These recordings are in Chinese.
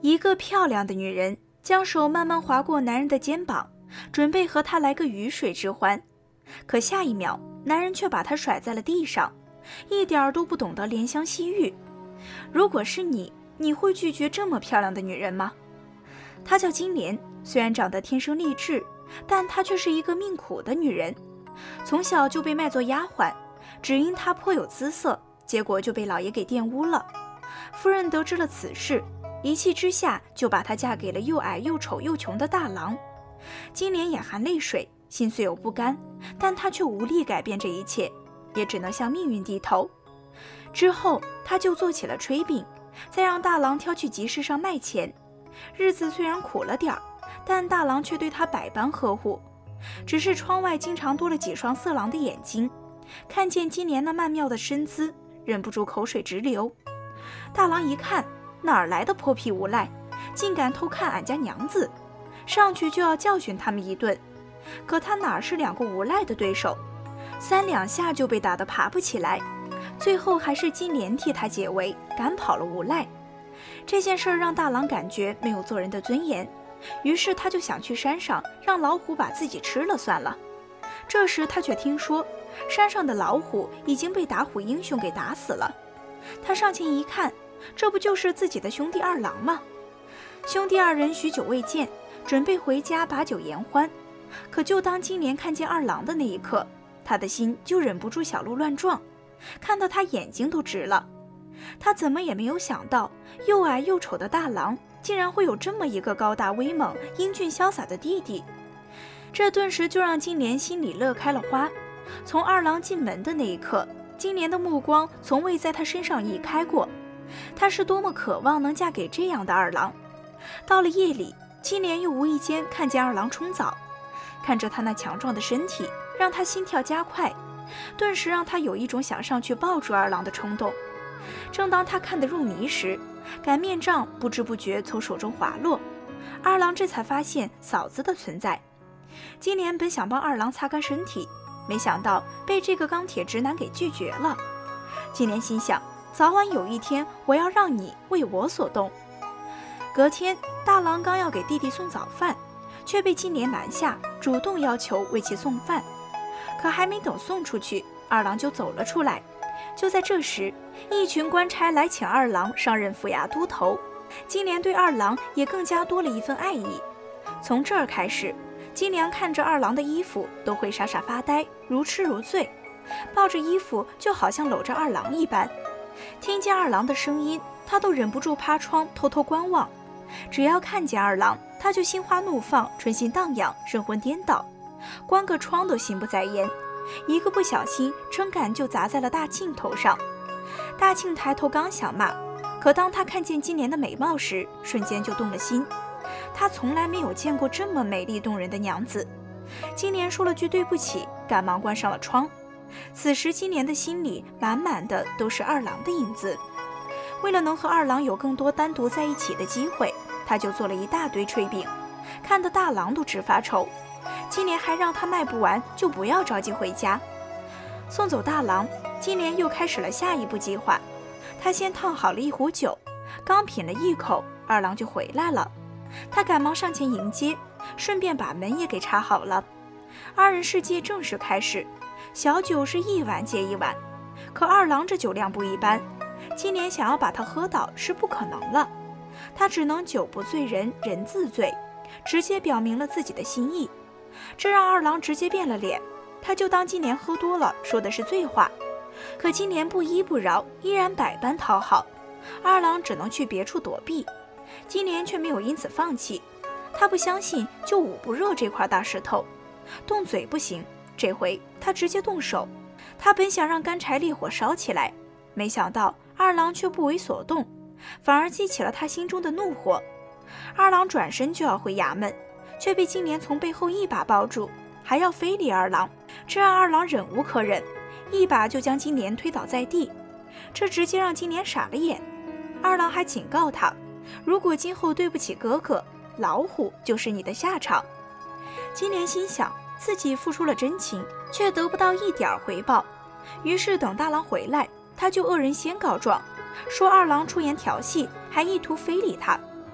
一个漂亮的女人将手慢慢划过男人的肩膀，准备和他来个鱼水之欢。可下一秒，男人却把她甩在了地上，一点都不懂得怜香惜玉。如果是你，你会拒绝这么漂亮的女人吗？她叫金莲，虽然长得天生丽质，但她却是一个命苦的女人。从小就被卖作丫鬟，只因她颇有姿色，结果就被老爷给玷污了。夫人得知了此事，一气之下就把她嫁给了又矮又丑又穷的大郎。金莲眼含泪水，心虽有不甘，但她却无力改变这一切，也只能向命运低头。之后她就做起了炊饼，再让大郎挑去集市上卖钱。日子虽然苦了点儿，但大郎却对她百般呵护。只是窗外经常多了几双色狼的眼睛，看见金莲那曼妙的身姿，忍不住口水直流。大郎一看，哪儿来的泼皮无赖，竟敢偷看俺家娘子，上去就要教训他们一顿。可他哪是两个无赖的对手，3两下就被打得爬不起来。最后还是金莲替他解围，赶跑了无赖。这件事让大郎感觉没有做人的尊严，于是他就想去山上让老虎把自己吃了算了。这时他却听说山上的老虎已经被打虎英雄给打死了。他上前一看，这不就是自己的兄弟二郎吗？兄弟二人许久未见，准备回家把酒言欢。可就当金莲看见二郎的那一刻，他的心就忍不住小鹿乱撞，看得他眼睛都直了。他怎么也没有想到，又矮又丑的大郎竟然会有这么一个高大威猛、英俊潇洒的弟弟。这顿时就让金莲心里乐开了花。从二郎进门的那一刻，金莲的目光从未在他身上移开过。她是多么渴望能嫁给这样的二郎。到了夜里，金莲又无意间看见二郎冲澡，看着他那强壮的身体，让他心跳加快，顿时让他有一种想上去抱住二郎的冲动。正当他看得入迷时，擀面杖不知不觉从手中滑落，二郎这才发现嫂子的存在。金莲本想帮二郎擦干身体，没想到被这个钢铁直男给拒绝了。金莲心想，早晚有一天我要让你为我所动。隔天，大郎刚要给弟弟送早饭，却被金莲拦下，主动要求为其送饭。可还没等送出去，二郎就走了出来。就在这时，一群官差来请二郎上任府衙都头，金莲对二郎也更加多了一份爱意。从这儿开始，金莲看着二郎的衣服都会傻傻发呆，如痴如醉，抱着衣服就好像搂着二郎一般。听见二郎的声音，他都忍不住趴窗偷偷观望。只要看见二郎，他就心花怒放，春心荡漾，神魂颠倒，关个窗都心不在焉。一个不小心，撑杆就砸在了大庆头上。大庆抬头刚想骂，可当他看见金莲的美貌时，瞬间就动了心。他从来没有见过这么美丽动人的娘子。金莲说了句对不起，赶忙关上了窗。此时金莲的心里满满的都是二郎的影子。为了能和二郎有更多单独在一起的机会，他就做了一大堆炊饼，看得大郎都直发愁。金莲还让他卖不完就不要着急回家。送走大郎，金莲又开始了下一步计划。他先烫好了一壶酒，刚品了一口，二郎就回来了。他赶忙上前迎接，顺便把门也给插好了。二人世界正式开始，小酒是一碗接一碗。可二郎这酒量不一般，金莲想要把他喝倒是不可能了。他只能酒不醉人人自醉，直接表明了自己的心意。这让二郎直接变了脸，他就当金莲喝多了，说的是醉话。可金莲不依不饶，依然百般讨好，二郎只能去别处躲避。金莲却没有因此放弃，他不相信就捂不热这块大石头。动嘴不行，这回他直接动手。他本想让干柴烈火烧起来，没想到二郎却不为所动，反而激起了他心中的怒火。二郎转身就要回衙门，却被金莲从背后一把抱住，还要非礼二郎，这让二郎忍无可忍，一把就将金莲推倒在地。这直接让金莲傻了眼。二郎还警告他，如果今后对不起哥哥，老虎就是你的下场。金莲心想，自己付出了真情，却得不到一点回报，于是等大郎回来，他就恶人先告状，说二郎出言调戏，还意图非礼他。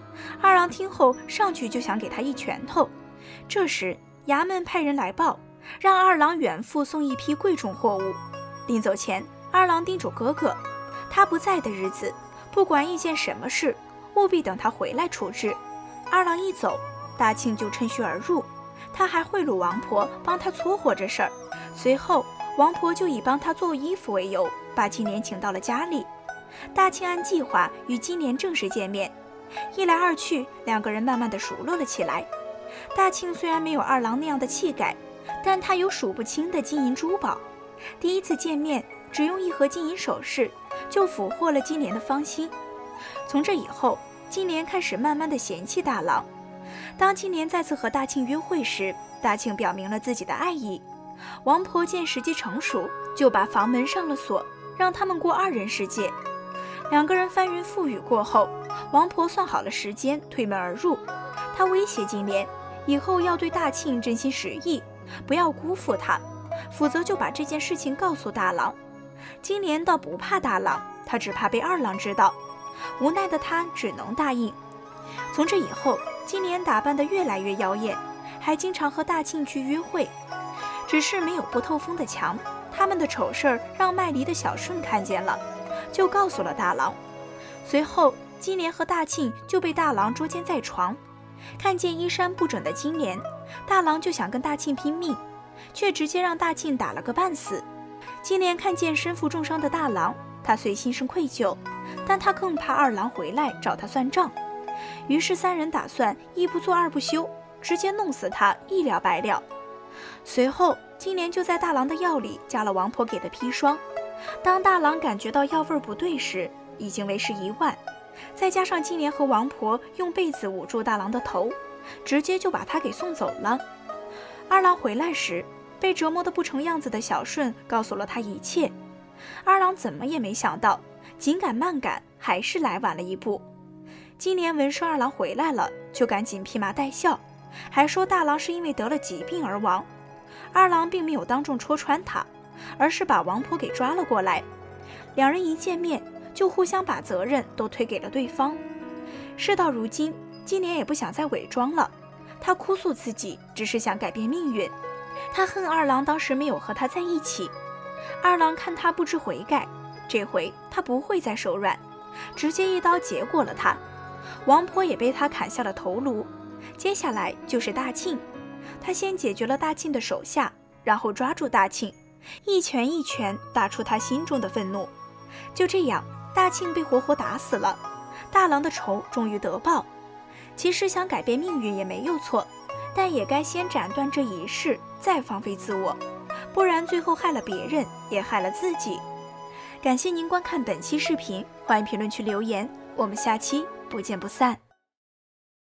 二郎听后上去就想给他一拳头。这时衙门派人来报，让二郎远赴送一批贵重货物。临走前，二郎叮嘱哥哥，他不在的日子，不管一件什么事，务必等他回来处置。二郎一走，大庆就趁虚而入，他还贿赂王婆帮他撮合这事儿。随后王婆就以帮他做衣服为由，把金莲请到了家里。大庆按计划与金莲正式见面，一来二去，两个人慢慢的熟络了起来。大庆虽然没有二郎那样的气概，但他有数不清的金银珠宝。第一次见面，只用一盒金银首饰，就俘获了金莲的芳心。从这以后，金莲开始慢慢的嫌弃大郎。当金莲再次和大庆约会时，大庆表明了自己的爱意。王婆见时机成熟，就把房门上了锁，让他们过二人世界。两个人翻云覆雨过后，王婆算好了时间，推门而入。她威胁金莲，以后要对大庆真心实意，不要辜负他，否则就把这件事情告诉大郎。金莲倒不怕大郎，她只怕被二郎知道。无奈的她只能答应。从这以后，金莲打扮得越来越妖艳，还经常和大庆去约会。只是没有不透风的墙，他们的丑事儿让卖梨的小顺看见了，就告诉了大郎。随后金莲和大庆就被大郎捉奸在床。看见衣衫不整的金莲，大郎就想跟大庆拼命，却直接让大庆打了个半死。金莲看见身负重伤的大郎，他虽心生愧疚，但他更怕二郎回来找他算账。于是三人打算一不做二不休，直接弄死他，一了百了。随后金莲就在大郎的药里加了王婆给的砒霜。当大郎感觉到药味不对时，已经为时已晚。再加上金莲和王婆用被子捂住大郎的头，直接就把他给送走了。二郎回来时，被折磨得不成样子的小顺告诉了他一切。二郎怎么也没想到，紧赶慢赶还是来晚了一步。金莲闻说二郎回来了，就赶紧披麻戴孝，还说大郎是因为得了疾病而亡。二郎并没有当众戳穿他，而是把王婆给抓了过来。两人一见面，就互相把责任都推给了对方。事到如今，金莲也不想再伪装了，她哭诉自己只是想改变命运。她恨二郎当时没有和她在一起。二郎看她不知悔改，这回他不会再手软，直接一刀结果了他。王婆也被他砍下了头颅。接下来就是大庆，他先解决了大庆的手下，然后抓住大庆，一拳一拳打出他心中的愤怒。就这样，大庆被活活打死了，大郎的仇终于得报。其实想改变命运也没有错，但也该先斩断这一世，再放飞自我，不然最后害了别人，也害了自己。感谢您观看本期视频，欢迎评论区留言，我们下期不见不散。